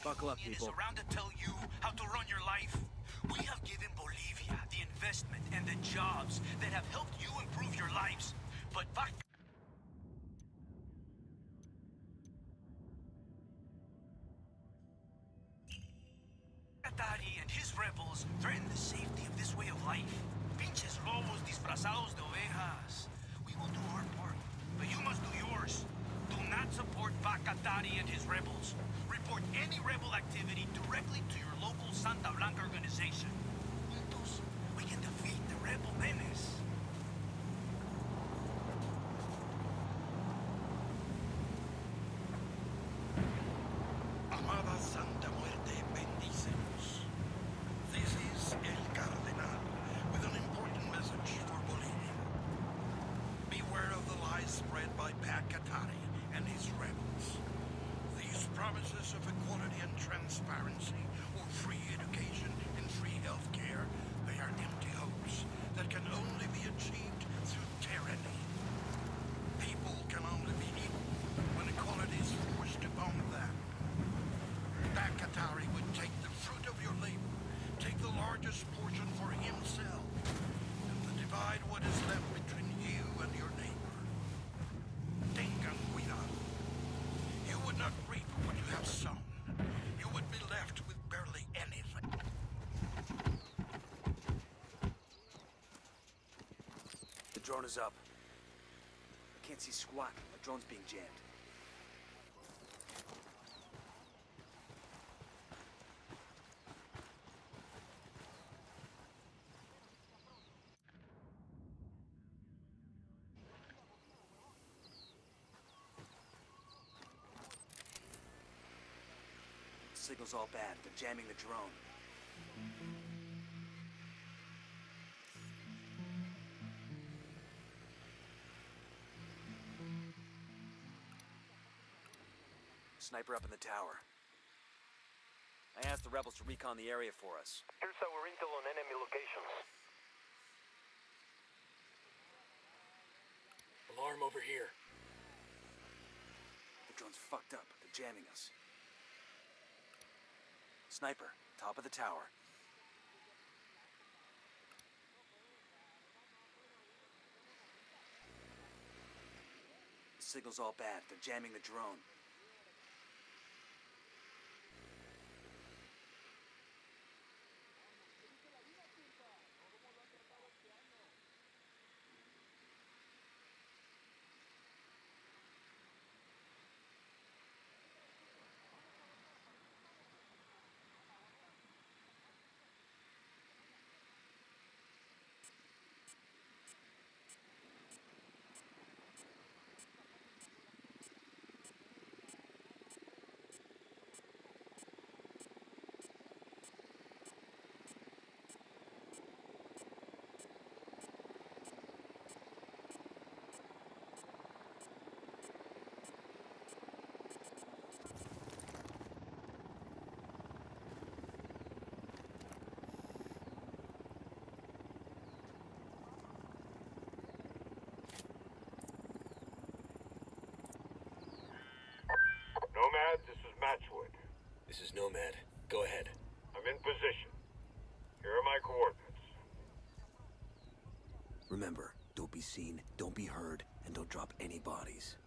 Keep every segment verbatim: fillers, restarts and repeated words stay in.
Buckle up, Union people. is around to tell you how to run your life. We have given Bolivia the investment and the jobs that have helped you improve your lives. But back Atari and his rebels threaten the safety of this way of life. Pinches lobos disfrazados de ovejas. We will do our part, but you must do yours. Do not support Bacatari and his rebels. Report any rebel activity directly to your local Santa Blanca organization. Juntos, we can defeat the rebel menace. Amada Santa Muerte, bendícenos. This is El Cardenal with an important message for Bolivia. Beware of the lies spread by Bacatari and his rebels. These promises of equality and transparency, or free education and free health care, they are empty hopes that can only be achieved through tyranny. People can only be equal when equality is forced upon them. Bacatari would take the fruit of your labor, take the largest portion for himself, and divide what is left between you and your neighbor. Tengan cuidado. You would not reap what you have sown. You would be left with barely anything. The drone is up. I can't see squat. The drone's being jammed. The signal's all bad. They're jamming the drone. Sniper up in the tower. I asked the rebels to recon the area for us. Here's our intel on enemy locations. Alarm over here. The drone's fucked up. They're jamming us. Sniper, top of the tower. The signal's all bad. They're jamming the drone. Nomad, this is Matchwood. This is Nomad. Go ahead. I'm in position. Here are my coordinates. Remember, don't be seen, don't be heard, and don't drop any bodies.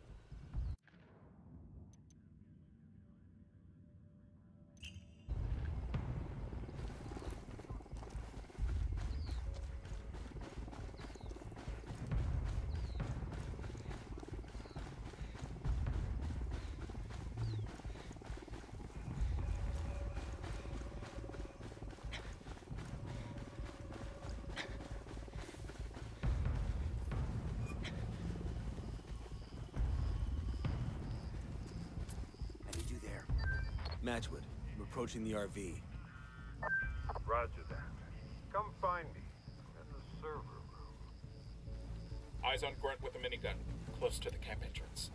Matchwood, I'm approaching the R V. Roger that. Come find me in the server room. Eyes on Grunt with a minigun, close to the camp entrance.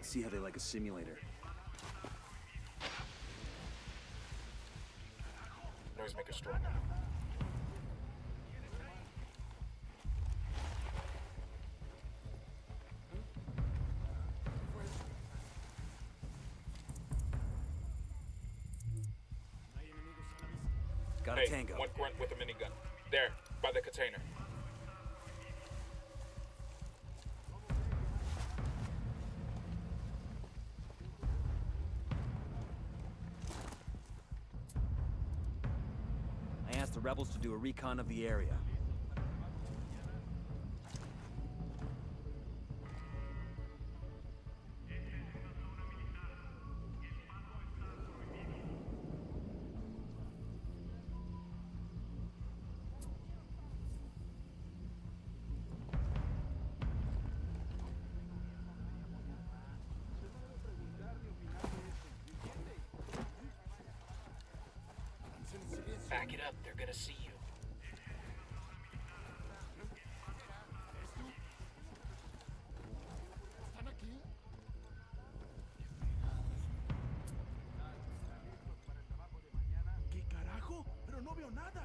see how they like a simulator. Noisemaker stronger. Got a Hey, tango. one grunt with a minigun. There, by the container. I asked the rebels to do a recon of the area. Back it up, they're gonna see you. ¿Qué carajo? Pero no veo nada.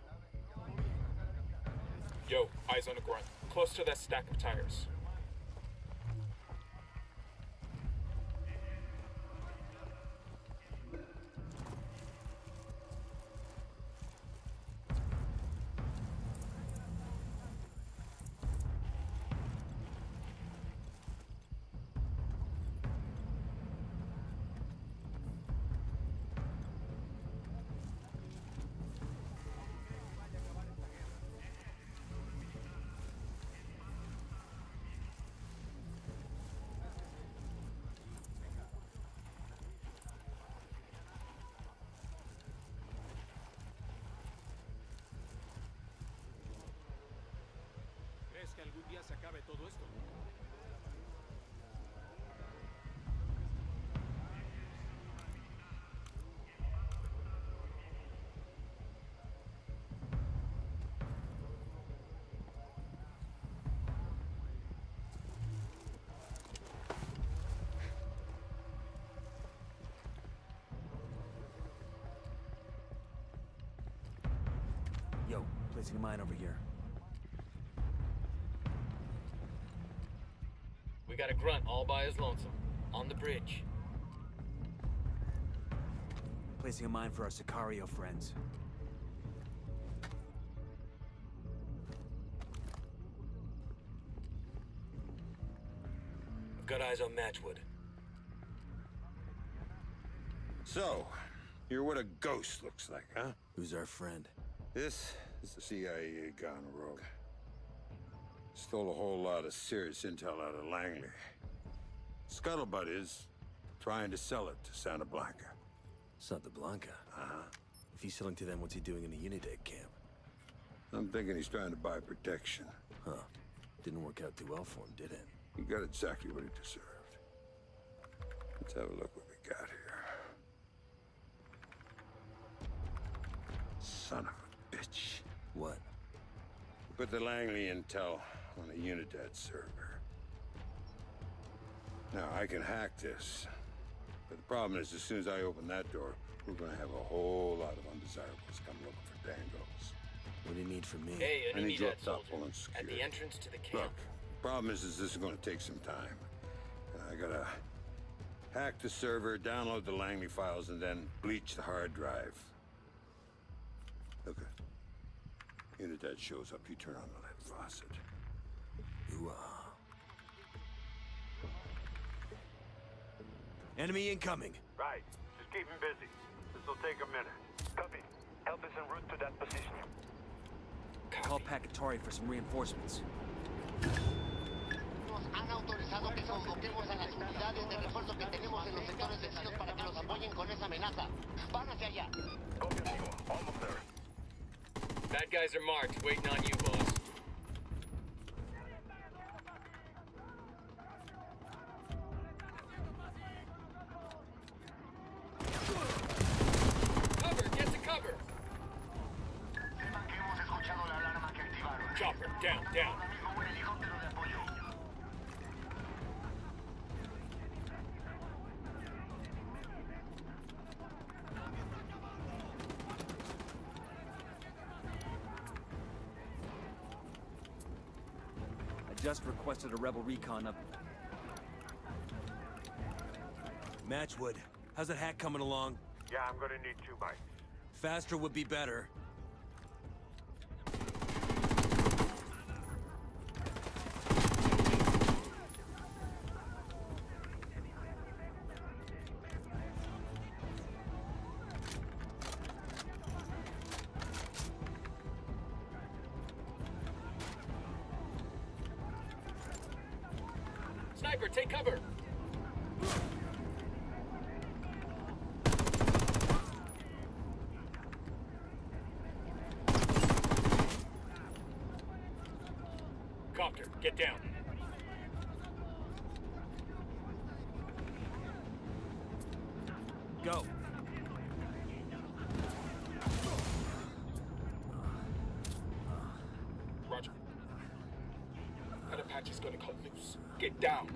Yo, eyes on a grunt. Close to that stack of tires. ¿Crees que algún día se acabe todo esto? Yo, placing a mine over here. We got a grunt all by his lonesome. On the bridge. Placing a mine for our Sicario friends. We've got eyes on Matchwood. So, you're what a ghost looks like, huh? Who's our friend? This is the C I A gone rogue. Stole a whole lot of serious intel out of Langley. Scuttlebutt is trying to sell it to Santa Blanca. Santa Blanca. Uh-huh. If he's selling to them, what's he doing in the Unidad camp? I'm thinking he's trying to buy protection. Huh. Didn't work out too well for him, did it? He got exactly what he deserved. Let's have a look what we got here. Son of a bitch. What? Put the Langley intel on a Unidad server. Now, I can hack this. But the problem is, as soon as I open that door, we're gonna have a whole lot of undesirables come looking for Dangos. What do you need from me? Hey, I need enemy you dead up top soldier. pulling At security. the entrance to the camp. Look, problem is, is this is gonna take some time. I gotta hack the server, download the Langley files, and then bleach the hard drive. Okay. Unidad shows up, you turn on the lead faucet. Ooh, uh... Enemy incoming. Right. Just keep him busy. This'll take a minute. Copy. Help is en route to that position. Call Pacatari for some reinforcements. Nos han autorizado que convoquemos a las unidades de refuerzo que tenemos en los sectores vecinos para que los apoyen con esa amenaza. Van hacia allá. Copy, amigo. Almost there. Bad guys are marked, waiting on you, boss. Cover, get to cover. Chopper, down, down. just requested a rebel recon up. Matchwood, how's that hack coming along? Yeah, I'm gonna need two mics. Faster would be better. Sniper, take cover! Copter, get down. Go. Roger. That Apache's gonna cut loose. Get down.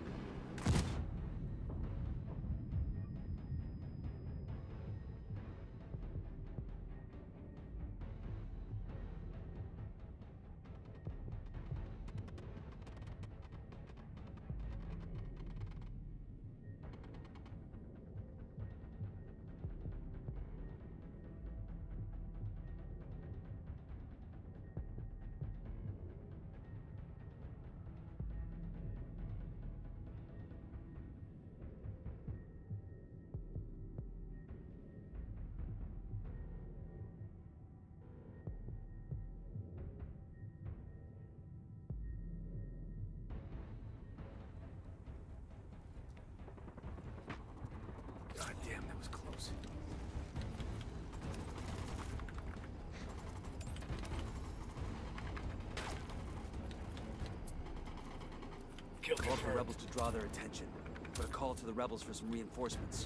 God damn, that was close. Kill Call for confirmed. rebels to draw their attention. Put a call to the rebels for some reinforcements.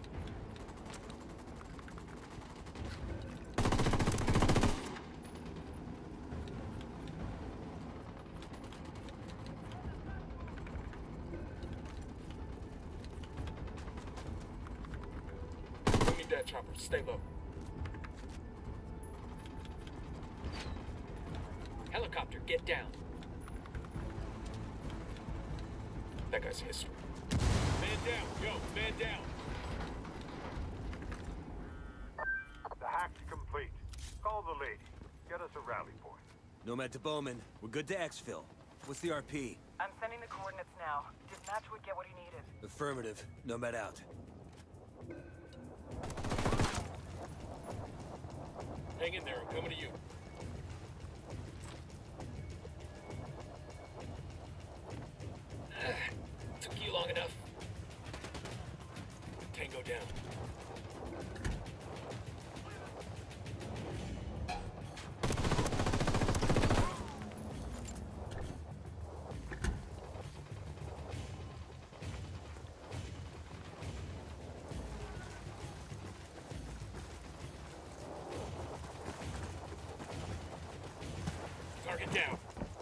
Don't need that chopper. Stay low. Helicopter, get down. That guy's history. Man down, go, man down. The hack's complete. Call the lady. Get us a rally point. Nomad to Bowman. We're good to exfil. What's the R P? I'm sending the coordinates now. Did Matchwood get what he needed? Affirmative. Nomad out. Hang in there, I'm coming to you. Took you long enough. Tango down. Target down.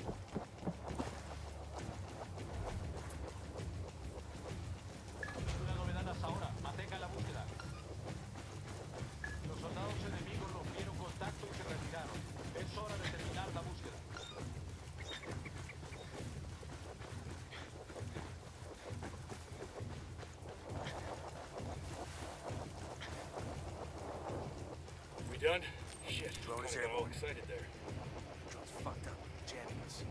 Una novedad hasta ahora. Mantenga la búsqueda. Los soldados enemigos rompieron contacto y se retiraron. Es hora de terminar la búsqueda. We done? Shit, Drone is kinda got all airborne. excited there. Drone's fucked up. Jamming us.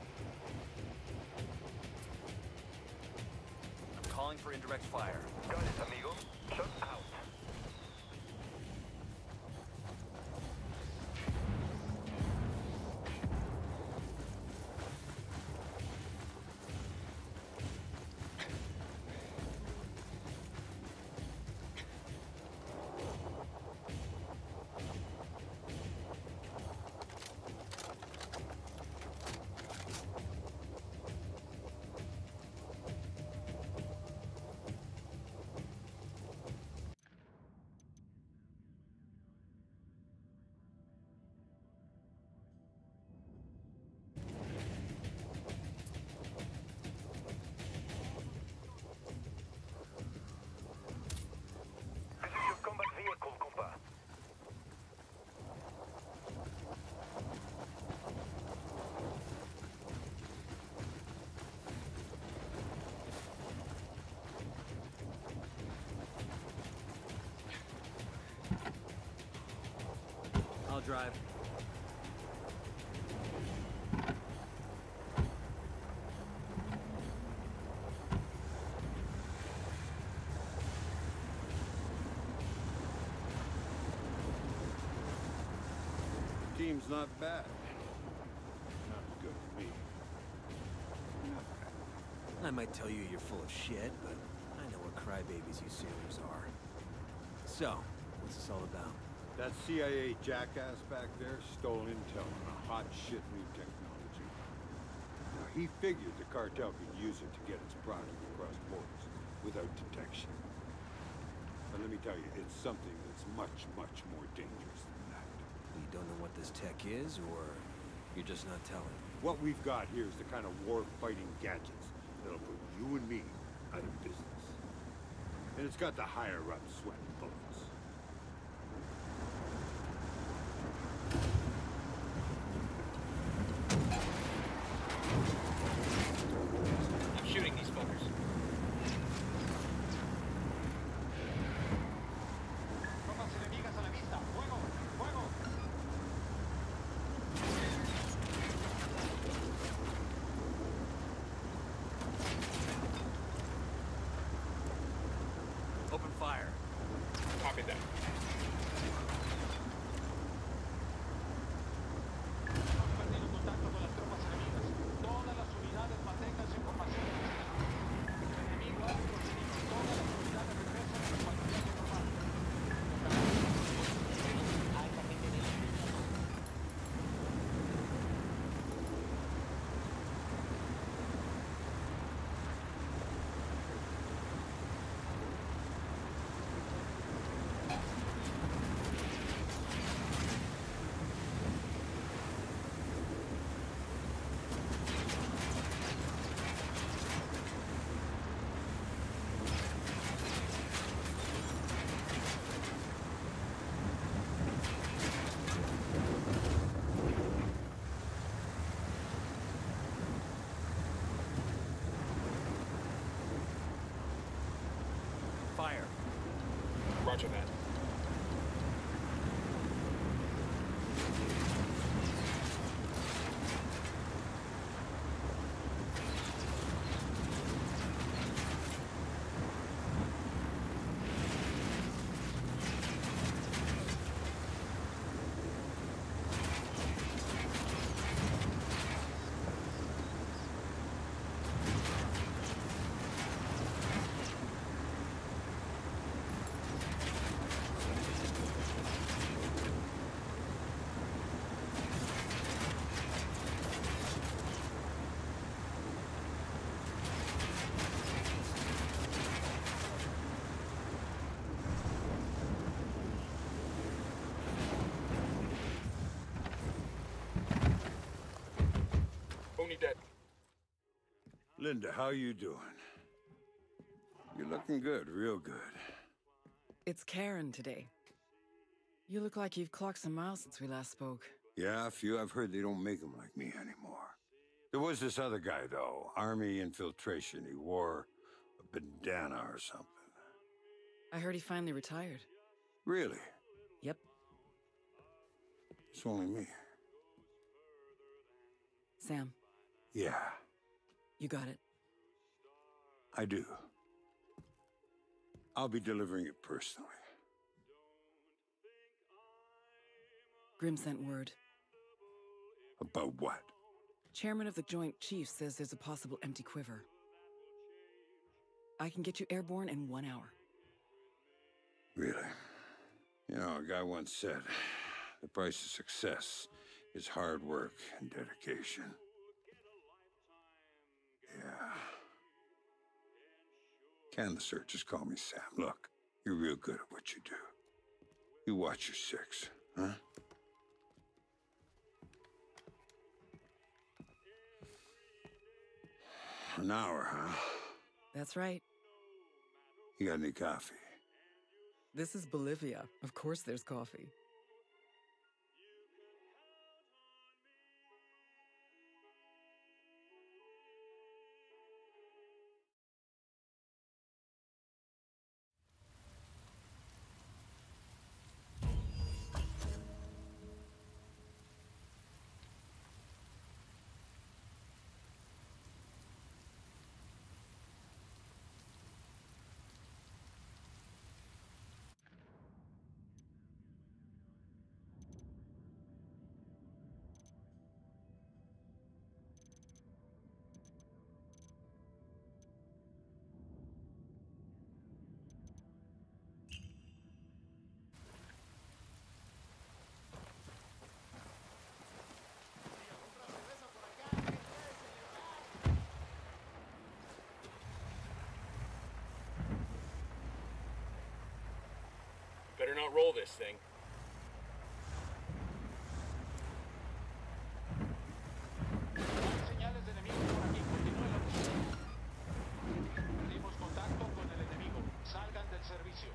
I'm calling for indirect fire. Got it, amigos. Shut out. drive. Team's not bad. Not as good as me. Not bad. I might tell you you're full of shit, but I know what crybabies you sailors are. So, what's this all about? That C I A jackass back there stole intel on a hot shit new technology. Now, he figured the cartel could use it to get its product across borders without detection. But let me tell you, it's something that's much, much more dangerous than that. You don't know what this tech is, or you're just not telling? What we've got here is the kind of war-fighting gadgets that'll put you and me out of business. And it's got the higher-up sweating bullets. I'm shooting these fuckers. Tropas enemigas a la vista. Fuego, fuego. Open fire. Copy that. Hemos perdido contacto con las tropas enemigas. Todas las unidades mantengan su información. El enemigo ha procedido. Todas las unidades regresan a su patrullaje normal. Fire. Roger that. Only dead. Linda, how you doing? You're looking good, real good. It's Karen today. You look like you've clocked some miles since we last spoke. Yeah, a few. I've heard they don't make them like me anymore. There was this other guy, though. Army infiltration. He wore a bandana or something. I heard he finally retired. Really? Yep. It's only me. Sam. Yeah, You got it. I do. I'll be delivering it personally. Grim sent word. About what? Chairman of the Joint Chiefs says there's a possible empty quiver. I can get you airborne in one hour. Really? You know, a guy once said, the price of success is hard work and dedication. Yeah. Can the searchers call me Sam? Look, you're real good at what you do. You watch your six, huh? An hour, huh? That's right. You got any coffee? This is Bolivia. Of course there's coffee. outroll this thing. Hay señales de enemigos por aquí. Continúe la búsqueda. Perdimos contacto con el enemigo. Salgan del servicio.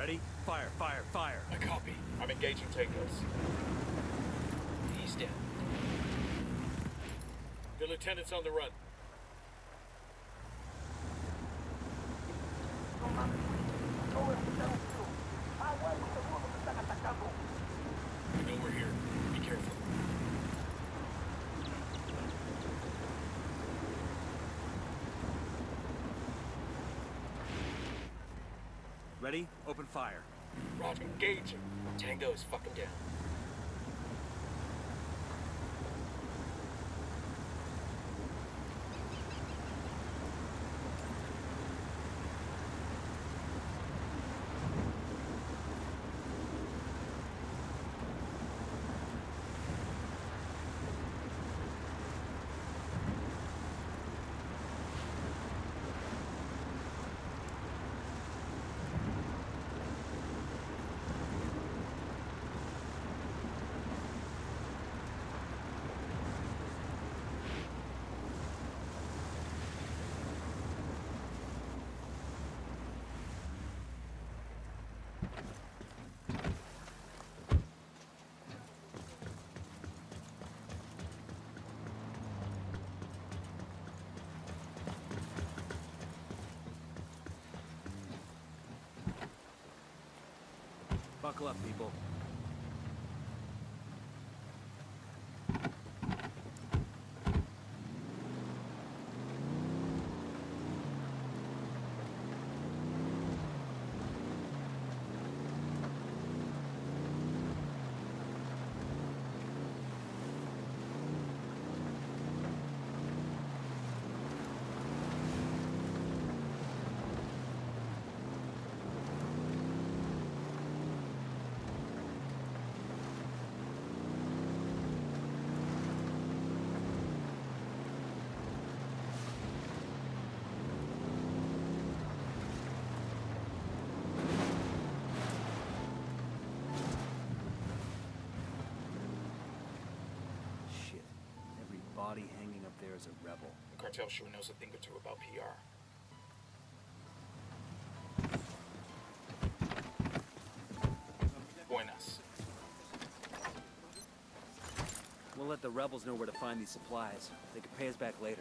Ready? Fire, fire, fire. I copy. I'm engaging Tangos. He's dead. The lieutenant's on the run. I know we're here. Be careful. Ready? Open fire. Roger, engaging. Tango is fucking down. Buckle up, people. Body hanging up there is a rebel. The cartel sure knows a thing or two about P R. Buenas. We'll let the rebels know where to find these supplies. They can pay us back later.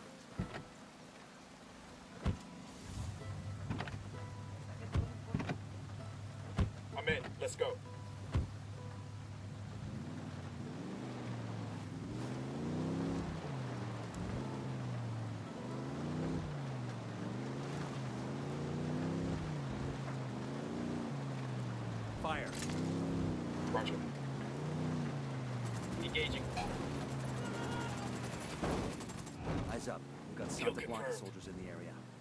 I'm in. Let's go. Fire. Roger. Engaging. Eyes up. We've got Kill Santa Blanca confirmed. soldiers in the area.